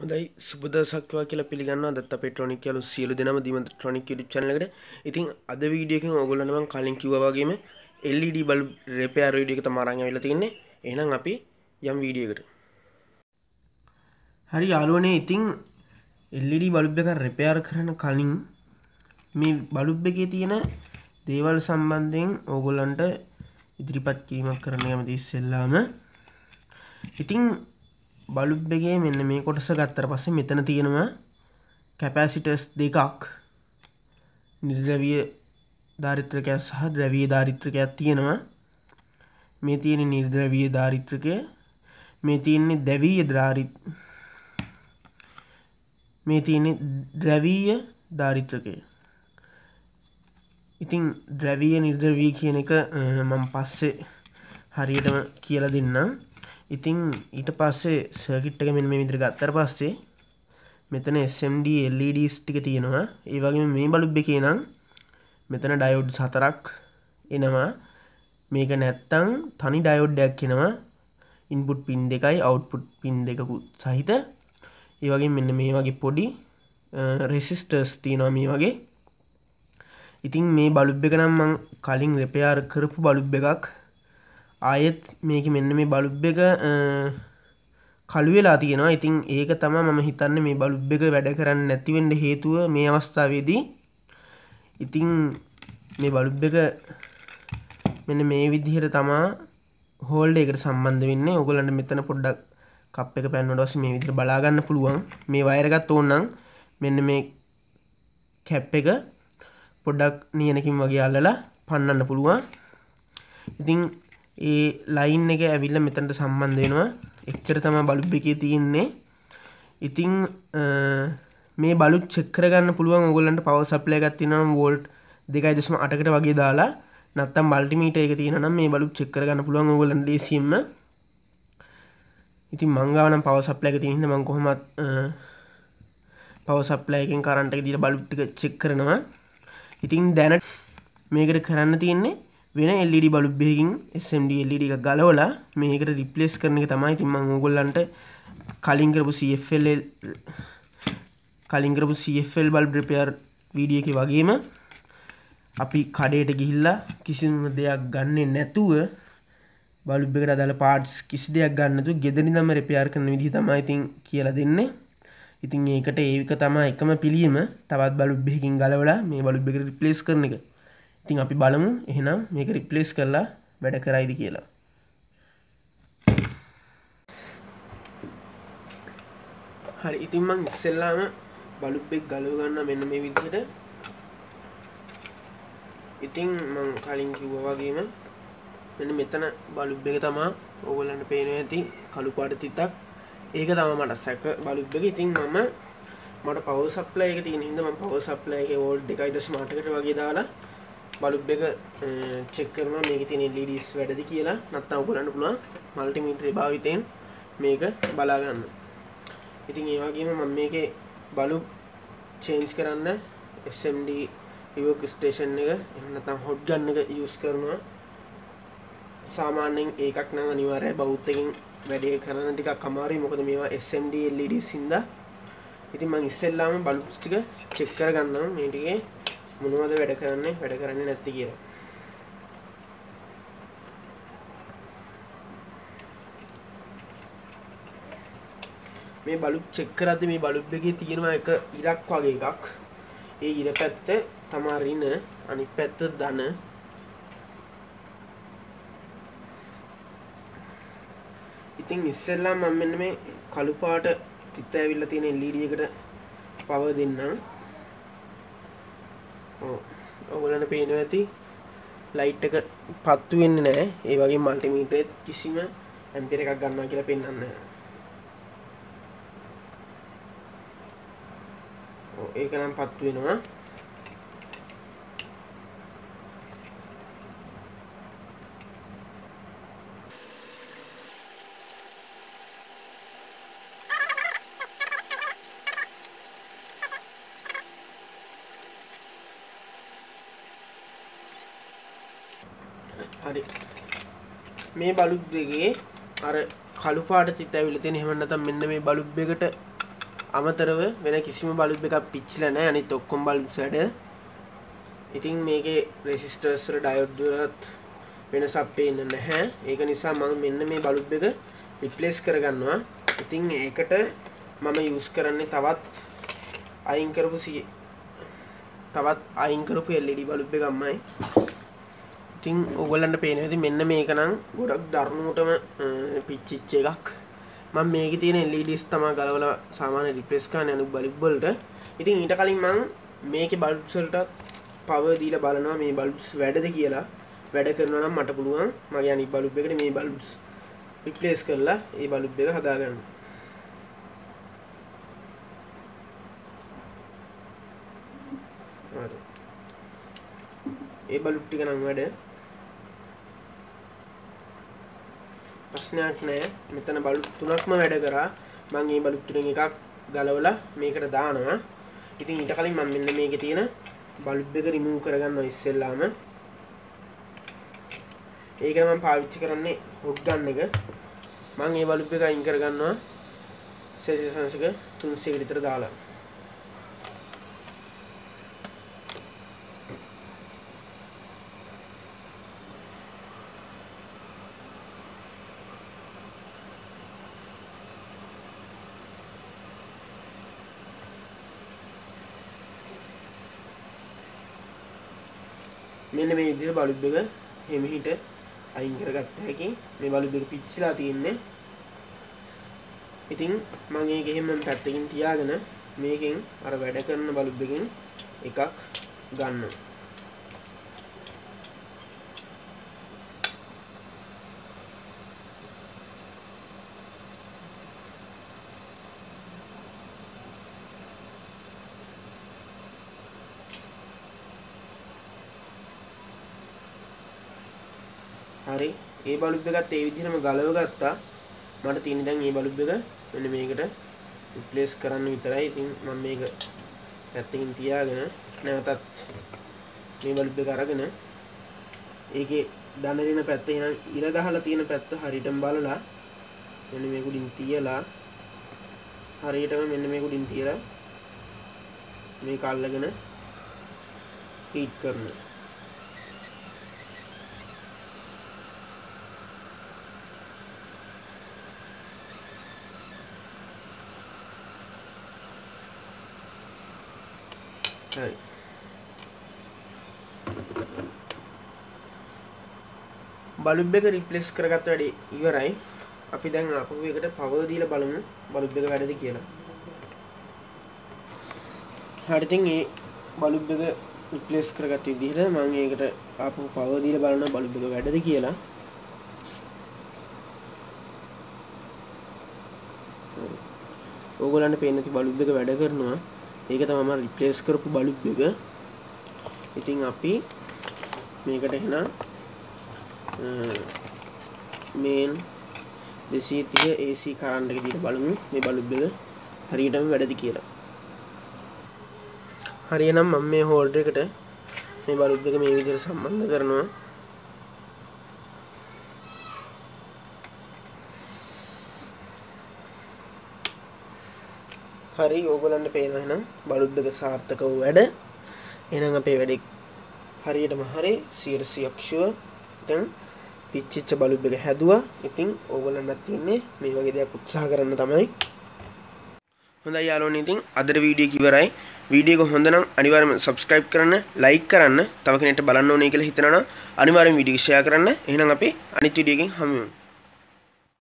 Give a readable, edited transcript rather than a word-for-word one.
හොඳයි සුබ දවසක් කියලා පිළිගන්නවා දත්ත පෙට්‍රොනික් යාලු සියලු දෙනාම දිමන්ත්‍රොනික් YouTube channel එකට. ඉතින් අද වීඩියෝ එකෙන් ඕගොල්ලන්ට මම කලින් කිව්වා වගේම LED බල්බ් රිපෙයාර් වීඩියෝ එක තමයි අරන් ආවිල්ලා තින්නේ. එහෙනම් අපි යම් වීඩියෝ එකට. හරි යාළුවනේ ඉතින් LED බල්බ් එක රිපෙයාර් කරන කලින් මේ බල්බ් එකේ තියෙන දේවල් සම්බන්ධයෙන් ඕගොල්ලන්ට ඉදිරිපත් කිරීමක් කරන්න කැමතියි ඉස්සෙල්ලාම. ඉතින් බල්බ් එකේ මෙන්න මේ කොටස ගත්තට පස්සේ මෙතන තියෙනවා කැපැසිටර්ස් දෙකක් නිර්ද්‍රවීය ධාරිත්‍රකයක් සහ ද්‍රවීය ධාරිත්‍රකයක් තියෙනවා. මේ තියෙන නිර්ද්‍රවීය ධාරිත්‍රකය, මේ තියෙන්නේ ද්‍රවීය ධාරිත්‍රකය. ඉතින් ද්‍රවීය නිර්ද්‍රවීය කියන එක මම පස්සේ හරියටම කියලා දෙන්නම්. ඉතින් ඊට පස්සේ සර්කිට් එක මෙන්න මේ විදිහට ගත්තාට පස්සේ මෙතන SMD LEDs ටික තියෙනවා. ඒ වගේම මේ බල්බ් එකේ නම් මෙතන ඩයෝඩ්ස් 4ක් එනවා. මේක නැත්තම් තනි ඩයෝඩ් එකක් එනවා. ඉන්පුට් පින් 2යි අවුට්පුට් පින් 2කුත් සහිත. ඒ වගේම මෙන්න මේ වගේ පොඩි රෙසිස්ටර්ස් තියෙනවා මේ වගේ. ඉතින් මේ බල්බ් එක නම් මම කලින් රිපෙයාර් කරපු බල්බ් එකක්. ආයෙත් මේක මෙන්න මේ බල්බ් එක කළු වෙලා තියෙනවා. ඉතින් ඒක තමයි මම හිතන්නේ මේ බල්බ් එක වැඩ කරන්නේ නැති වෙන්න හේතුව මේ අවස්ථාවේදී. ඉතින් මේ බල්බ් එක මෙන්න මේ විදිහට තමයි හෝල්ඩර් එකට සම්බන්ධ වෙන්නේ. ඔයගොල්ලන්ට මෙතන පොඩ්ඩක් කප් එක පැන්නුවට පස්සේ මේ විදිහට බලා ගන්න පුළුවන්. මේ වයර් එකත් ඕන නම් මෙන්න මේ කැප් එක පොඩ්ඩක් නියනකින් වගේ අල්ලලා පන්නන්න පුළුවන්. ඉතින් ඒ ලයින් එක ඇවිල්ලා මෙතනට සම්බන්ධ වෙනවා. එච්චර තමයි බල්බ් එකේ තියෙන්නේ. ඉතින් මේ බල්බ් චෙක් කරගන්න පුළුවන් ඔයගොල්ලන්ට පවර් සප්ලයි එකක් තියෙනවා නම් වෝල්ට් 2.8කට වගේ දාලා නැත්තම් මල්ටිමීටර් එක තියෙනවා නම් මේ බල්බ් චෙක් කරගන්න පුළුවන් ඔයගොල්ලන්ට DCM. ඉතින් මං ගාව නම් පවර් සප්ලයි එක තියෙන හින්දා මං කොහොමත් පවර් සප්ලයි එකෙන් කරන්ට් එක දීලා බල්බ් ටික චෙක් කරනවා. ඉතින් දැනට මේකට කරන්න තියෙන්නේ වෙන LED බල්බ් එකකින් SMD LED එකක් ගලවලා මේකට රිප්ලේස් කරන එක තමයි. ඉතින් මම ඕගොල්ලන්ට කලින් කරපු CFL බල්බ් රිපෙයාර් වීඩියෝ එකේ වගේම අපි කඩේට ගිහිල්ලා කිසිම දෙයක් ගන්නෙ නැතුව බල්බ් එකට අදාළ පාර්ට්ස් කිසි දෙයක් ගන්න නැතුව ගෙදරින්ම රිපෙයාර් කරන විදිහ තමයි ඉතින් කියලා දෙන්නේ. ඉතින් ඒක තමයි එකම පිළියම තවත් බල්බ් එකකින් ගලවලා මේ බල්බ් එකට රිප්ලේස් කරන එක. ඉතින් අපි බලමු එහෙනම් මේක රිප්ලේස් කරලා වැඩ කරයිද කියලා. හරි ඉතින් මම ඉස්සෙල්ලාම බල්බ් එක ගලව ගන්න මෙන්න මේ විදිහට. ඉතින් මම කලින් කිව්වා වගේම මෙන්න මෙතන බල්බ් එක තමයි ඕගොල්ලන්ට පේනවා ඇති කළු පාට තිතක්. ඒක තමයි මට සැක බල්බ් එක. ඉතින් මට පවර් සප්ලයි එක තියෙන හින්දා මම පවර් සප්ලයි එකේ වෝල්ට් 2.8කට වගේ දාලා බල්බ් එක චෙක් කරනවා මේකේ තියෙන LEDs වැඩද කියලා. නැත්නම් ඔයගොල්ලන්ට පුළුවන් මල්ටිමීටරේ භාවිතයෙන් මේක බලා ගන්න. ඉතින් ඒ වගේම මම මේකේ බල්බ් චේන්ජ් කරන්න SMD රිවර්ක් ස්ටේෂන් එක එහෙම නැත්නම් හොට් ගන් එක යූස් කරනවා. සාමාන්‍යයෙන් ඒකක් නම් අනිවාර්යයි බවුත් එකෙන් වැඩේ කරන ටිකක් අමාරුයි. මොකද මේවා SMD LEDs හින්දා. ඉතින් මම ඉස්සෙල්ලාම බල්බ්ස් ටික චෙක් කරගන්නම් මේ ටිකේ මොනවද වැඩ කරන්නේ නැති කියලා. මේ බල්බ් චෙක් කරද්දී මේ බල්බ් එකේ තියෙනවා එක ඉරක් වගේ එකක්. ඒ ඉර පැත්ත තමයි ඍණ, අනිත් පැත්ත ධන. ඉතින් ඉස්සෙල්ලා මම මෙන්න මේ කළු පාට තිත ඇවිල්ලා තියෙන LED එකට පවර් දෙන්නම්. ඔයගොල්ලන්ට පේනවා ඇති ලයිට් එක පත්තු වෙන්නේ නැහැ. ඒ වගේම මල්ටිමීටරෙත් කිසිම ඇම්පියර් එකක් ගන්නවා කියලා පෙන්වන්නේ නැහැ. ඒක නම් පත්තු වෙනවා. හරි මේ බල්බ් එකේ අර කළු පාට තිත ඇවිල්ලා තියෙන. එහෙම නැත්නම් මෙන්න මේ බල්බ් එකට අමතරව වෙන කිසිම බල්බ් එකක් පිච්චිලා නැහැ. අනිත් ඔක්කොම බල්බ්ස් වැඩ. ඉතින් මේකේ රෙසිස්ටර්ස් වල ඩයෝඩ් වලත් වෙනසක් පේන්නේ නැහැ. ඒක නිසා මම මෙන්න මේ බල්බ් එක රිප්ලේස් කරගන්නවා. ඉතින් ඒකට මම යූස් කරන්නේ තවත් අයින් කරපු LED බල්බ් එකක්මයි. ඉතින් ඔයගොල්ලන්ට පේනවා ඉතින් මෙන්න මේක නම් ගොඩක් දරුණුවටම පිච්චිච්ච එකක්. මම මේකේ තියෙන LEDs තමයි ගලවලා සාමාන්‍ය රිප්ලේස් කරන්නේ අනිත් බල්බ් වලට. ඉතින් ඊට කලින් මම මේකේ බල්බ්ස් වලට පවර් දීලා බලනවා මේ බල්බ්ස් වැඩද කියලා. වැඩ කරනවා නම් මට පුළුවන් මගේ අනිත් බල්බ් එකට මේ බල්බ්ස් රිප්ලේස් කරලා ඒ බල්බ් එක හදාගන්න. හරි. ඒ බල්බ් ටික නම් වැඩ. ප්‍රශ්නයක් නෑ. මෙතන බල්බ් තුනක්ම වැඩ කරා. මම මේ බල්බ් තුනෙන් එකක් ගලවලා මේකට දානවා. ඉතින් ඊට කලින් මම මෙන්න මේකේ තියෙන බල්බ් එක රිමූව් කරගන්නවා ඉස්සෙල්ලාම. ඒකට මම පාවිච්චි කරන්නේ හොට් ගන් එක. මම මේ බල්බ් එක අයින් කරගන්නවා සෙල්සියස් අංශක 300 විතර දාලා. මෙන්න මේ විදිහට බල්බ් එක හිමිහිට අයින් කරගත්ත හැකි. මේ බල්බ් එක පිච්චිලා තියෙන්නේ. ඉතින් මම ඒක එහෙම පැත්තකින් තියාගෙන මේකෙන් අර වැඩ කරන බල්බ් එකෙන් එකක් ගන්නවා. හරි. ඒ බල්බ් එකත් ඒ විදිහටම ගලව ගත්තා. මට තියෙන්නේ දැන් මේ බල්බ් එක මෙන්න මේකට රිප්ලේස් කරන්න විතරයි. ඉතින් මම මේක පැත්තකින් තියාගෙන නැවතත් මේ බල්බ් එක අරගෙන ඒකේ දනරින පැත්ත එන ඉර ගහලා තියෙන පැත්ත හරියටම බලලා මෙන්න මේක උඩින් තියලා හරියටම මෙන්න මේක උඩින් තියලා මේක අල්ලගෙන හීට් කරනවා. හරි. බල්බ් එක රිප්ලේස් කරගත්ත වැඩේ ඉවරයි. අපි දැන් ආපහු එකට පවර් දීලා බලමු බල්බ් එක වැඩද කියලා. හරි. ඉතින් මේ බල්බ් එක රිප්ලේස් කරගත්ත විදිහට මම ඒකට ආපහු පවර් දීලා බලනවා බල්බ් එක වැඩද කියලා. ඕගොල්ලන්ට පේන්නේ නැති බල්බ් එක වැඩ කරනවා. ඒක තමයි මම රිප්ලේස් කරපු බල්බ් එක. ඉතින් අපි මේකට එහෙනම් මේන් 230 AC කරන්ට් එක දීලා බලමු මේ බල්බ් එක හරියටම වැඩද කියලා. හරියනම් මම මේ හෝල්ඩර් එකට මේ බල්බ් එක මේ විදිහට සම්බන්ධ කරනවා. හරි. ඕගොල්ලන්ට පේනවා එහෙනම් බල්බ් එක සාර්ථකව වැඩ. එහෙනම් අපේ වැඩේ හරියටම හරි 100ක් ෂුවර්. දැන් පිච්චිච්ච බල්බ් එක හැදුවා. ඉතින් ඕගොල්ලන්ට තියෙන්නේ මේ වගේ දෙයක් උත්සාහ කරන්න තමයි. හොඳයි යාළුවනේ. ඉතින් අදට වීඩියෝ එක ඉවරයි. වීඩියෝ එක හොඳ නම් අනිවාර්යයෙන්ම subscribe කරන්න, like කරන්න, තව කෙනෙක්ට බලන්න ඕනේ කියලා හිතනවා නම් අනිවාර්යයෙන් වීඩියෝ එක share කරන්න. එහෙනම් අපි අනිත් වීඩියෝ එකකින් හමු වෙමු.